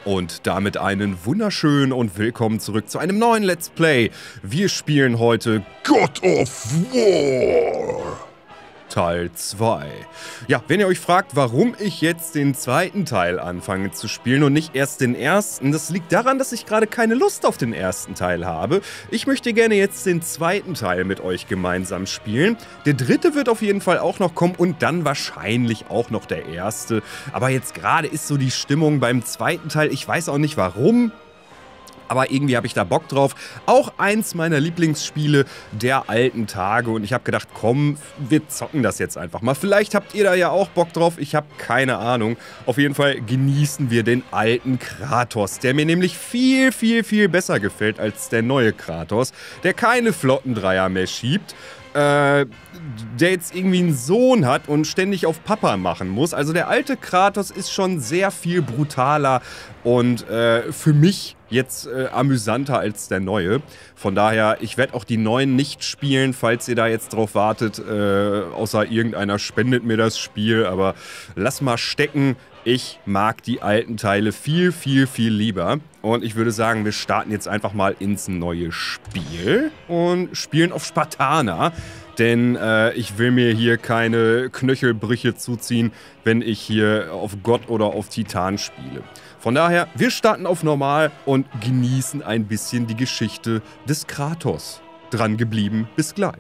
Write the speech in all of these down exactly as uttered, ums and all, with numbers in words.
Und damit einen wunderschönen und willkommen zurück zu einem neuen Let's Play. Wir spielen heute God of War Teil zwei. Ja, wenn ihr euch fragt, warum ich jetzt den zweiten Teil anfange zu spielen und nicht erst den ersten, das liegt daran, dass ich gerade keine Lust auf den ersten Teil habe. Ich möchte gerne jetzt den zweiten Teil mit euch gemeinsam spielen. Der dritte wird auf jeden Fall auch noch kommen und dann wahrscheinlich auch noch der erste. Aber jetzt gerade ist so die Stimmung beim zweiten Teil, ich weiß auch nicht warum. Aber irgendwie habe ich da Bock drauf. Auch eins meiner Lieblingsspiele der alten Tage. Und ich habe gedacht, komm, wir zocken das jetzt einfach mal. Vielleicht habt ihr da ja auch Bock drauf. Ich habe keine Ahnung. Auf jeden Fall genießen wir den alten Kratos. Der mir nämlich viel, viel, viel besser gefällt als der neue Kratos. Der keine Flottendreier mehr schiebt. Äh, der jetzt irgendwie einen Sohn hat und ständig auf Papa machen muss. Also der alte Kratos ist schon sehr viel brutaler und äh, für mich jetzt äh, amüsanter als der neue. Von daher, ich werde auch die neuen nicht spielen, falls ihr da jetzt drauf wartet. Äh, außer irgendeiner spendet mir das Spiel, aber lass mal stecken. Ich mag die alten Teile viel, viel, viel lieber. Und ich würde sagen, wir starten jetzt einfach mal ins neue Spiel und spielen auf Spartaner. Denn äh, ich will mir hier keine Knöchelbrüche zuziehen, wenn ich hier auf Gott oder auf Titan spiele. Von daher, wir starten auf Normal und genießen ein bisschen die Geschichte des Kratos. Dran geblieben, bis gleich.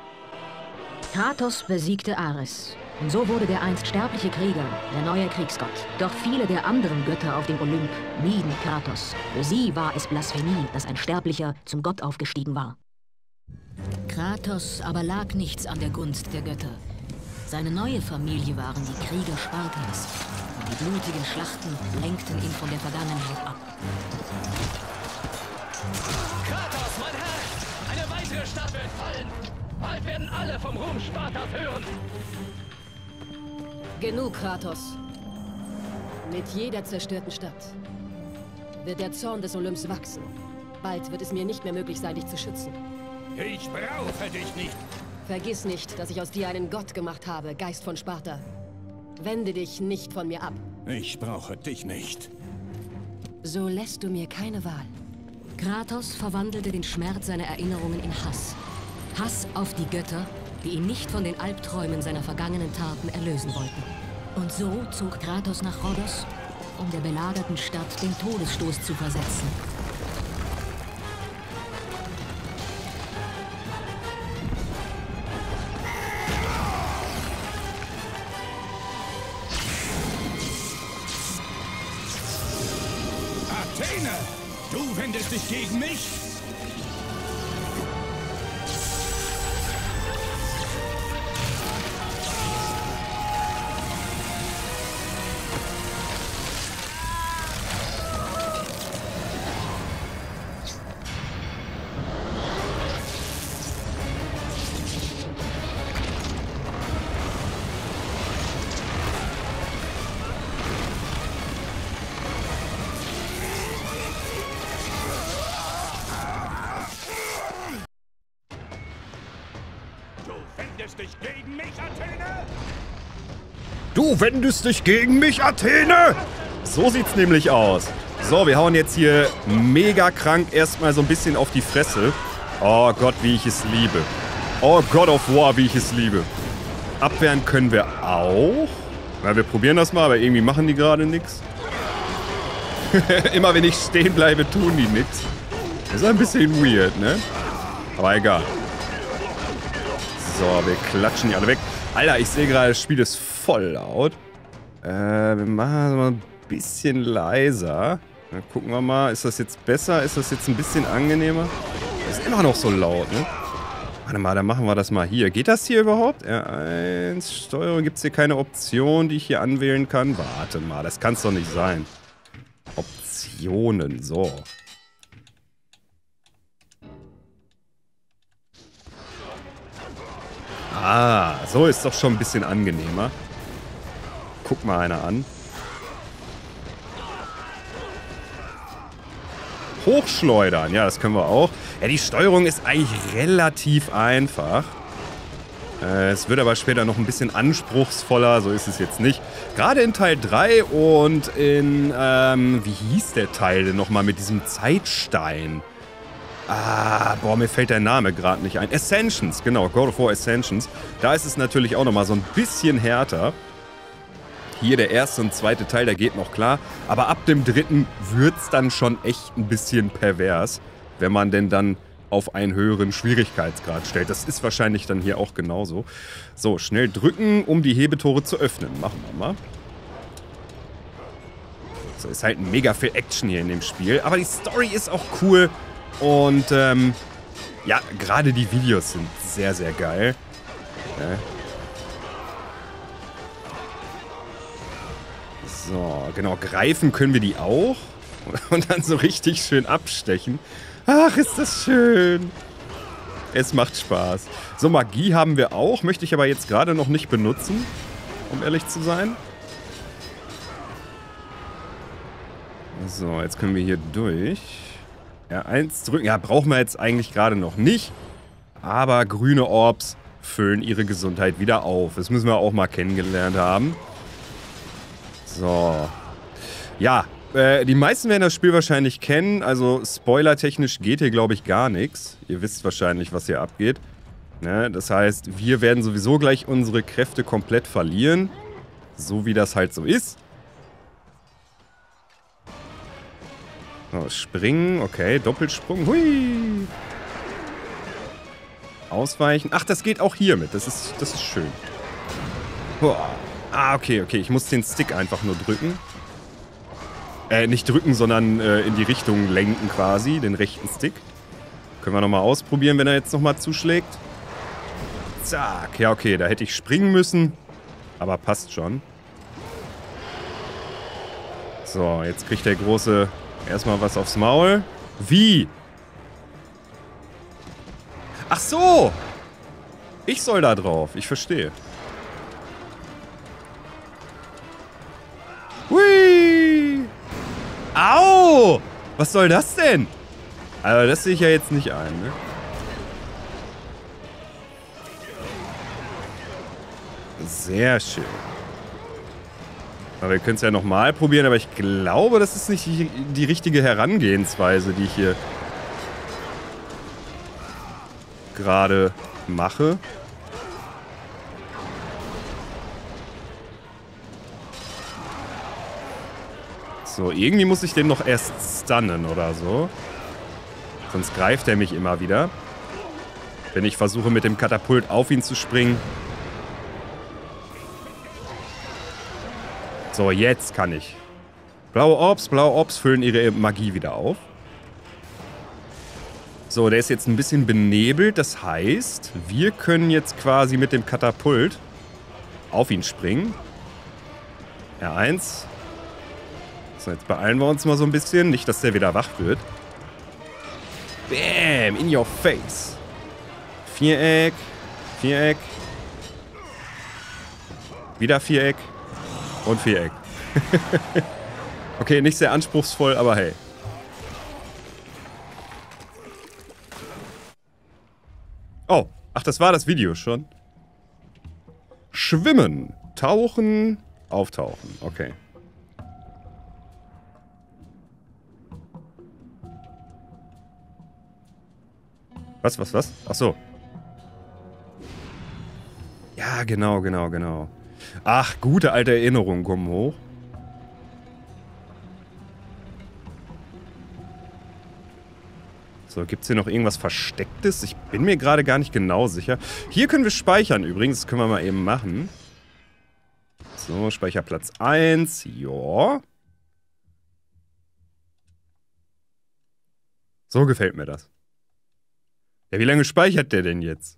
Kratos besiegte Ares. Und so wurde der einst sterbliche Krieger der neue Kriegsgott. Doch viele der anderen Götter auf dem Olymp mieden Kratos. Für sie war es Blasphemie, dass ein Sterblicher zum Gott aufgestiegen war. Kratos aber lag nichts an der Gunst der Götter. Seine neue Familie waren die Krieger Spartas. Und die blutigen Schlachten lenkten ihn von der Vergangenheit ab. Kratos, mein Herr! Eine weitere Stadt wird fallen! Bald werden alle vom Ruhm Spartas hören! Genug, Kratos. Mit jeder zerstörten Stadt wird der Zorn des Olymps wachsen. Bald wird es mir nicht mehr möglich sein, dich zu schützen. Ich brauche dich nicht! Vergiss nicht, dass ich aus dir einen Gott gemacht habe, Geist von Sparta. Wende dich nicht von mir ab. Ich brauche dich nicht. So lässt du mir keine Wahl. Kratos verwandelte den Schmerz seiner Erinnerungen in Hass. Hass auf die Götter, die ihn nicht von den Albträumen seiner vergangenen Taten erlösen wollten. Und so zog Kratos nach Rhodos, um der belagerten Stadt den Todesstoß zu versetzen. Athene! Du wendest dich gegen mich? Dich gegen mich, Athene? Du wendest dich gegen mich, Athene? So sieht's nämlich aus. So, wir hauen jetzt hier mega krank erstmal so ein bisschen auf die Fresse. Oh Gott, wie ich es liebe. Oh God of War, wie ich es liebe. Abwehren können wir auch. Na, wir probieren das mal, aber irgendwie machen die gerade nichts. Immer wenn ich stehen bleibe, tun die nichts. Das ist ein bisschen weird, ne? Aber egal. So, wir klatschen die alle weg. Alter, ich sehe gerade, das Spiel ist voll laut. Äh, wir machen es mal ein bisschen leiser. Dann gucken wir mal, ist das jetzt besser? Ist das jetzt ein bisschen angenehmer? Das ist immer noch so laut, ne? Warte mal, dann machen wir das mal hier. Geht das hier überhaupt? R eins, Steuerung, gibt es hier keine Option, die ich hier anwählen kann? Warte mal, das kann es doch nicht sein. Optionen, so. Ah, so ist doch schon ein bisschen angenehmer. Guck mal einer an. Hochschleudern, ja, das können wir auch. Ja, die Steuerung ist eigentlich relativ einfach. Äh, es wird aber später noch ein bisschen anspruchsvoller, so ist es jetzt nicht. Gerade in Teil drei und in, ähm, wie hieß der Teil denn nochmal mit diesem Zeitstein? Ah, boah, mir fällt der Name gerade nicht ein. Ascensions, genau, God of War Ascensions. Da ist es natürlich auch nochmal so ein bisschen härter. Hier der erste und zweite Teil, der geht noch klar. Aber ab dem dritten wird es dann schon echt ein bisschen pervers, wenn man denn dann auf einen höheren Schwierigkeitsgrad stellt. Das ist wahrscheinlich dann hier auch genauso. So, schnell drücken, um die Hebetore zu öffnen. Machen wir mal. So, ist halt mega viel Action hier in dem Spiel. Aber die Story ist auch cool. Und, ähm, ja, gerade die Videos sind sehr, sehr geil. Ja. So, genau, greifen können wir die auch. Und dann so richtig schön abstechen. Ach, ist das schön. Es macht Spaß. So, Magie haben wir auch. Möchte ich aber jetzt gerade noch nicht benutzen, um ehrlich zu sein. So, jetzt können wir hier durch. R eins drücken. Ja, brauchen wir jetzt eigentlich gerade noch nicht. Aber grüne Orbs füllen ihre Gesundheit wieder auf. Das müssen wir auch mal kennengelernt haben. So. Ja, äh, die meisten werden das Spiel wahrscheinlich kennen. Also spoilertechnisch geht hier, glaube ich, gar nichts. Ihr wisst wahrscheinlich, was hier abgeht. Ne? Das heißt, wir werden sowieso gleich unsere Kräfte komplett verlieren. So wie das halt so ist. So, springen. Okay, Doppelsprung. Hui. Ausweichen. Ach, das geht auch hier mit. Das ist, das ist schön. Boah. Ah, okay, okay. Ich muss den Stick einfach nur drücken. Äh, nicht drücken, sondern äh, in die Richtung lenken quasi. Den rechten Stick. Können wir nochmal ausprobieren, wenn er jetzt nochmal zuschlägt. Zack. Ja, okay. Da hätte ich springen müssen. Aber passt schon. So, jetzt kriegt der Große erstmal was aufs Maul. Wie? Ach so! Ich soll da drauf. Ich verstehe. Hui! Au! Was soll das denn? Also das sehe ich ja jetzt nicht ein, ne? Sehr schön. Aber wir können es ja nochmal probieren, aber ich glaube, das ist nicht die, die richtige Herangehensweise, die ich hier gerade mache. So, irgendwie muss ich den noch erst stunnen oder so. Sonst greift er mich immer wieder. Wenn ich versuche, mit dem Katapult auf ihn zu springen. So, jetzt kann ich. Blaue Orbs, blaue Orbs füllen ihre Magie wieder auf. So, der ist jetzt ein bisschen benebelt. Das heißt, wir können jetzt quasi mit dem Katapult auf ihn springen. R eins. So, jetzt beeilen wir uns mal so ein bisschen. Nicht, dass der wieder wach wird. Bam! In your face. Viereck. Viereck. Wieder Viereck. Und Viereck. Okay, nicht sehr anspruchsvoll, aber hey. Oh, ach, das war das Video schon. Schwimmen, tauchen, auftauchen. Okay. Was, was, was? Ach so. Ja, genau, genau, genau. Ach, gute alte Erinnerungen kommen hoch. So, gibt es hier noch irgendwas Verstecktes? Ich bin mir gerade gar nicht genau sicher. Hier können wir speichern übrigens. Das können wir mal eben machen. So, Speicherplatz eins. Ja. So gefällt mir das. Ja, wie lange speichert der denn jetzt?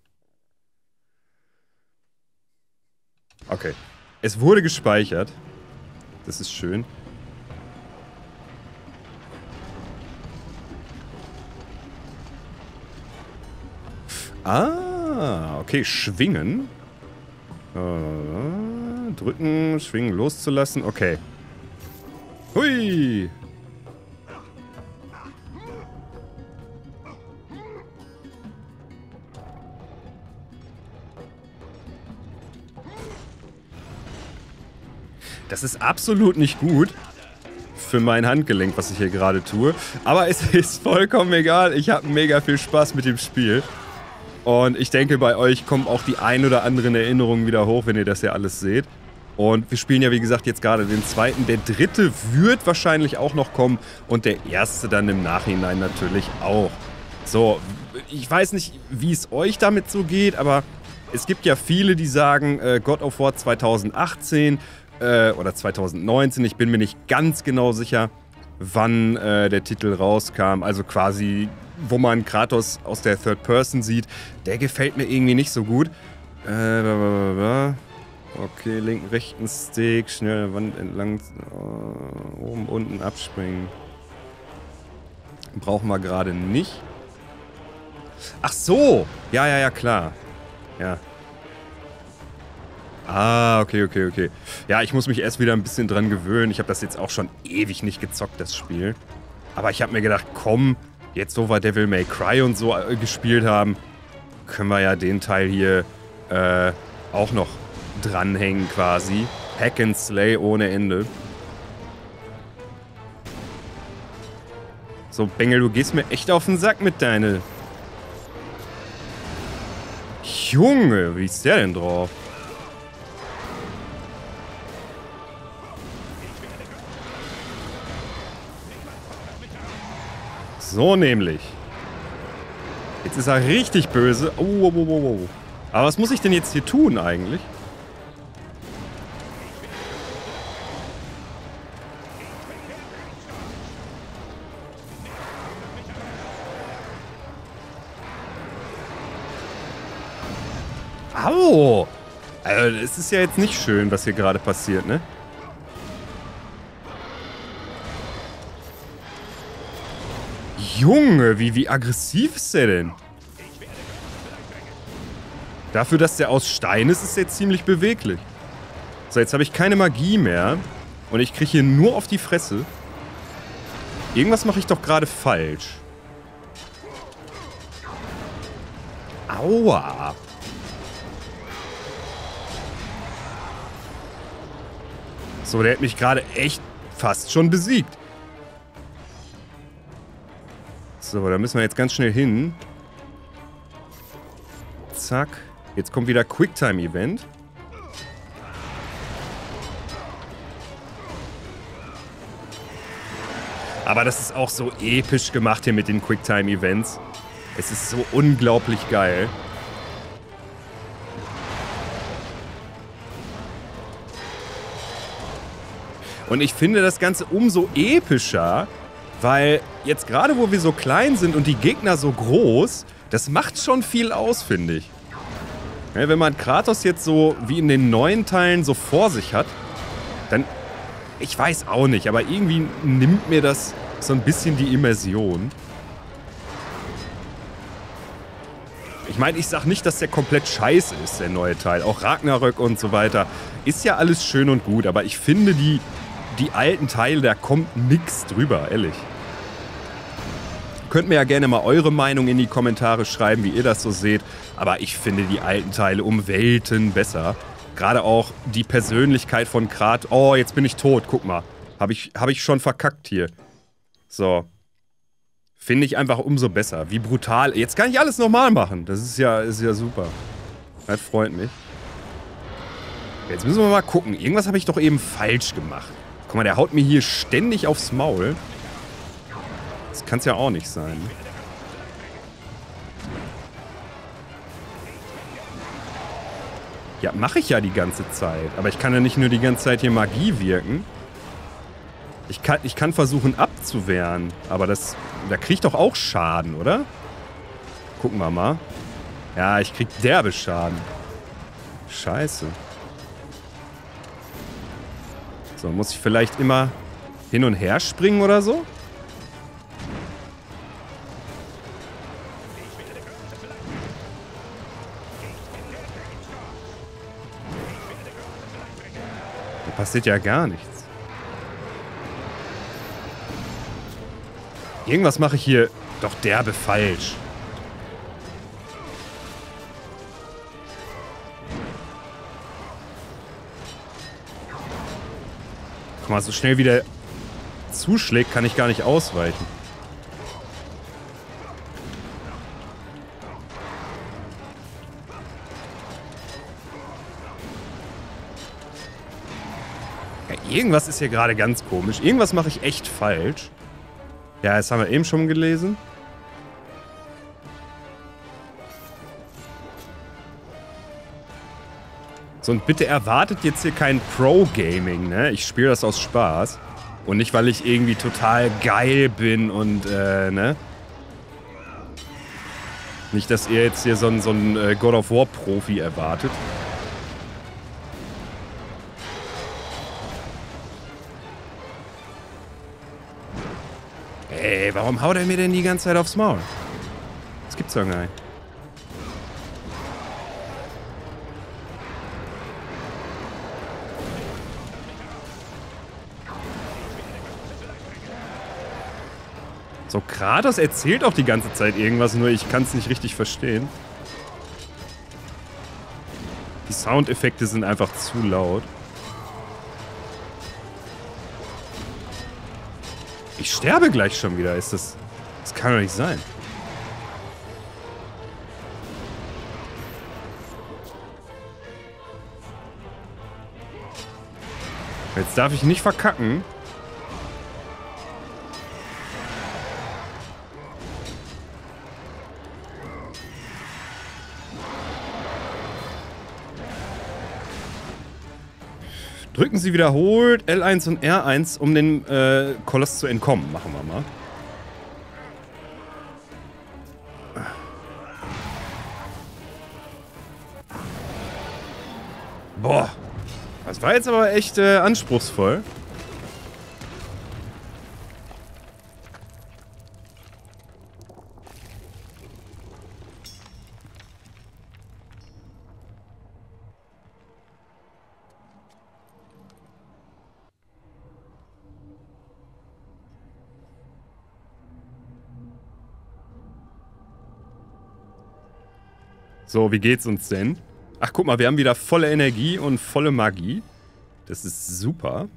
Okay. Es wurde gespeichert. Das ist schön. Ah, okay, schwingen. Äh, drücken, schwingen, loszulassen. Okay. Hui! Das ist absolut nicht gut für mein Handgelenk, was ich hier gerade tue. Aber es ist vollkommen egal. Ich habe mega viel Spaß mit dem Spiel. Und ich denke, bei euch kommen auch die ein oder anderen Erinnerungen wieder hoch, wenn ihr das ja alles seht. Und wir spielen ja, wie gesagt, jetzt gerade den zweiten. Der dritte wird wahrscheinlich auch noch kommen. Und der erste dann im Nachhinein natürlich auch. So, ich weiß nicht, wie es euch damit so geht, aber es gibt ja viele, die sagen, äh, God of War zweitausendachtzehn äh, oder zweitausendneunzehn. Ich bin mir nicht ganz genau sicher, wann äh, der Titel rauskam. Also quasi, wo man Kratos aus der Third Person sieht. Der gefällt mir irgendwie nicht so gut. Äh, blablabla. Okay, linken, rechten Stick, schnell Wand entlang, äh, oben, unten abspringen. Brauchen wir gerade nicht. Ach so! Ja, ja, ja, klar. Ja. Ah, okay, okay, okay. Ja, ich muss mich erst wieder ein bisschen dran gewöhnen. Ich habe das jetzt auch schon ewig nicht gezockt, das Spiel. Aber ich habe mir gedacht, komm, jetzt wo wir Devil May Cry und so äh, gespielt haben, können wir ja den Teil hier äh, auch noch dranhängen quasi. Hack and Slay ohne Ende. So, Bengel, du gehst mir echt auf den Sack mit deine... Junge, wie ist der denn drauf? So nämlich. Jetzt ist er richtig böse. Oh, oh, oh, oh, oh. Aber was muss ich denn jetzt hier tun eigentlich? Au! Also, es ist ja jetzt nicht schön, was hier gerade passiert, ne? Junge, wie, wie aggressiv ist der denn? Dafür, dass der aus Stein ist, ist der ziemlich beweglich. So, jetzt habe ich keine Magie mehr. Und ich kriege hier nur auf die Fresse. Irgendwas mache ich doch gerade falsch. Aua! So, der hat mich gerade echt fast schon besiegt. So, da müssen wir jetzt ganz schnell hin. Zack. Jetzt kommt wieder Quicktime-Event. Aber das ist auch so episch gemacht hier mit den Quicktime-Events. Es ist so unglaublich geil. Und ich finde das Ganze umso epischer, weil jetzt gerade, wo wir so klein sind und die Gegner so groß, das macht schon viel aus, finde ich. Ja, wenn man Kratos jetzt so wie in den neuen Teilen so vor sich hat, dann, ich weiß auch nicht, aber irgendwie nimmt mir das so ein bisschen die Immersion. Ich meine, ich sag nicht, dass der komplett scheiße ist, der neue Teil. Auch Ragnarök und so weiter. Ist ja alles schön und gut, aber ich finde die... Die alten Teile, da kommt nix drüber, ehrlich. Könnt mir ja gerne mal eure Meinung in die Kommentare schreiben, wie ihr das so seht. Aber ich finde die alten Teile um Welten besser. Gerade auch die Persönlichkeit von Kratos. Oh, jetzt bin ich tot, guck mal. Habe ich, hab ich schon verkackt hier. So. Finde ich einfach umso besser. Wie brutal. Jetzt kann ich alles nochmal machen. Das ist ja, ist ja super. Das freut mich. Jetzt müssen wir mal gucken. Irgendwas habe ich doch eben falsch gemacht. Guck mal, der haut mir hier ständig aufs Maul. Das kann es ja auch nicht sein. Ja, mache ich ja die ganze Zeit. Aber ich kann ja nicht nur die ganze Zeit hier Magie wirken. Ich kann, ich kann versuchen abzuwehren. Aber das, da krieg ich doch auch Schaden, oder? Gucken wir mal. Ja, ich krieg derbe Schaden. Scheiße. So, muss ich vielleicht immer hin und her springen oder so? Da passiert ja gar nichts. Irgendwas mache ich hier doch derbe falsch. Guck mal, so schnell wie der zuschlägt, kann ich gar nicht ausweichen. Ja, irgendwas ist hier gerade ganz komisch. Irgendwas mache ich echt falsch. Ja, das haben wir eben schon gelesen. So, und bitte erwartet jetzt hier kein Pro-Gaming, ne? Ich spiele das aus Spaß. Und nicht, weil ich irgendwie total geil bin und, äh, ne? Nicht, dass ihr jetzt hier so einen so einen, äh, God of War-Profi erwartet. Ey, warum haut er mir denn die ganze Zeit aufs Maul? Das gibt's doch gar nicht. So, Kratos erzählt auch die ganze Zeit irgendwas, nur ich kann es nicht richtig verstehen. Die Soundeffekte sind einfach zu laut. Ich sterbe gleich schon wieder, ist das... Das kann doch nicht sein. Jetzt darf ich nicht verkacken. Drücken Sie wiederholt L eins und R eins, um dem äh, Koloss zu entkommen. Machen wir mal. Boah. Das war jetzt aber echt äh, anspruchsvoll. So, wie geht's uns denn? Ach, guck mal, wir haben wieder volle Energie und volle Magie. Das ist super.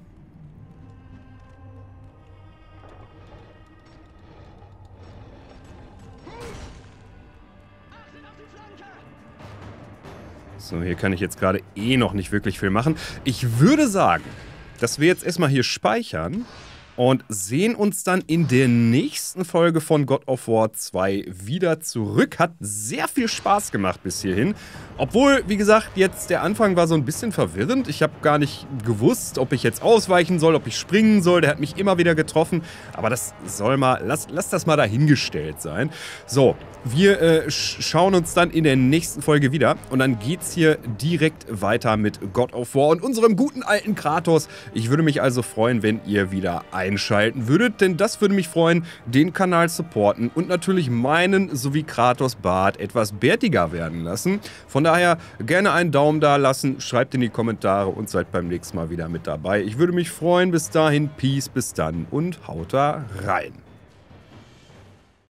So, hier kann ich jetzt gerade eh noch nicht wirklich viel machen. Ich würde sagen, dass wir jetzt erstmal hier speichern und sehen uns dann in der nächsten Folge von God of War zwei wieder zurück. Hat sehr viel Spaß gemacht bis hierhin. Obwohl, wie gesagt, jetzt der Anfang war so ein bisschen verwirrend. Ich habe gar nicht gewusst, ob ich jetzt ausweichen soll, ob ich springen soll. Der hat mich immer wieder getroffen. Aber das soll mal, lass, lass das mal dahingestellt sein. So, wir äh, schauen uns dann in der nächsten Folge wieder. Und dann geht's hier direkt weiter mit God of War und unserem guten alten Kratos. Ich würde mich also freuen, wenn ihr wieder einschalten würdet. Denn das würde mich freuen, den Kanal supporten und natürlich meinen sowie Kratos Bart etwas bärtiger werden lassen. Von daher gerne einen Daumen da lassen, schreibt in die Kommentare und seid beim nächsten Mal wieder mit dabei. Ich würde mich freuen. Bis dahin, Peace, bis dann und haut da rein.